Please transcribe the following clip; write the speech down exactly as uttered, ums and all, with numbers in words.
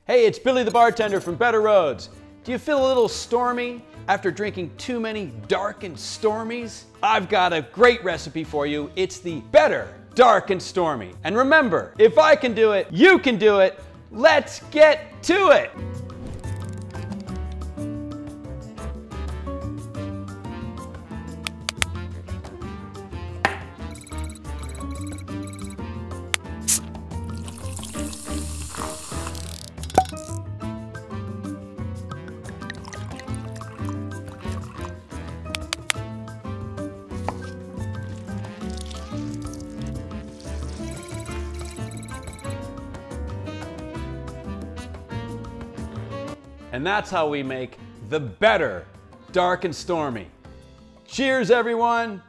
Hey, it's Billy the bartender from Better Roads. Do you feel a little stormy after drinking too many dark and stormies? I've got a great recipe for you. It's the Better Dark and Stormy. And remember, if I can do it, you can do it. Let's get to it. And that's how we make the Better Dark and Stormy. Cheers, everyone.